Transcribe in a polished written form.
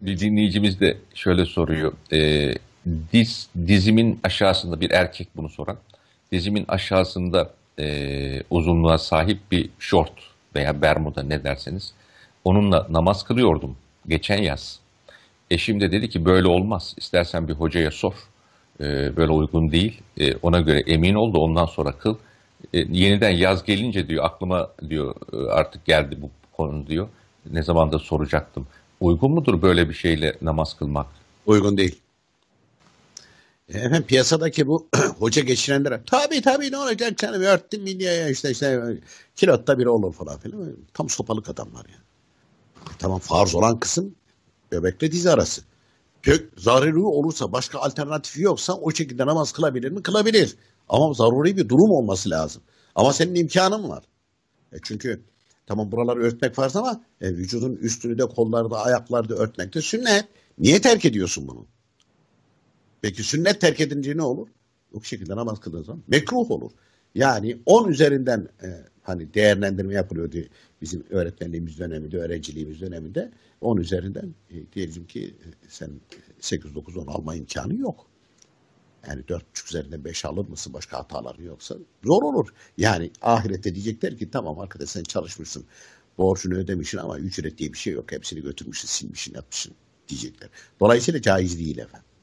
Bir dinleyicimiz de şöyle soruyor. Dizimin aşağısında bir erkek bunu soran. Dizimin aşağısında uzunluğa sahip bir şort veya bermuda ne derseniz. Onunla namaz kılıyordum geçen yaz. Eşim de dedi ki böyle olmaz. İstersen bir hocaya sor. Böyle uygun değil. Ona göre emin ol da ondan sonra kıl. Yeniden yaz gelince diyor aklıma diyor artık geldi bu konu diyor. Ne zaman da soracaktım. Uygun mudur böyle bir şeyle namaz kılmak? Uygun değil. Efendim piyasadaki bu hoca geçirenlere tabii ne olacak canım örttüm mi diye ya işte kilotta biri olur falan filan. Tam sopalık adamlar ya. Tamam farz olan kısım göbekle dizi arası. Zaruri olursa başka alternatifi yoksa o şekilde namaz kılabilir mi? Kılabilir. Ama zaruri bir durum olması lazım. Ama senin imkanın var. Çünkü tamam buraları örtmek farz ama vücudun üstünü de kollarda ayaklarda örtmek de sünnet. Niye terk ediyorsun bunu? Peki sünnet terk edince ne olur? O şekilde namaz kıldığın zaman mekruh olur. Yani 10 üzerinden hani değerlendirme yapılıyordu bizim öğretmenliğimiz döneminde, öğrenciliğimiz döneminde. 10 üzerinden diyelim ki sen 8, 9, 10 alma imkanı yok. Yani 4,5 üzerinden 5 alır mısın başka hataların yoksa? Zor olur. Yani ahirette diyecekler ki tamam arkadaş sen çalışmışsın, borcunu ödemişsin ama ücret diye bir şey yok. Hepsini götürmüşsün, silmişsin, yapmışsın diyecekler. Dolayısıyla caiz değil efendim.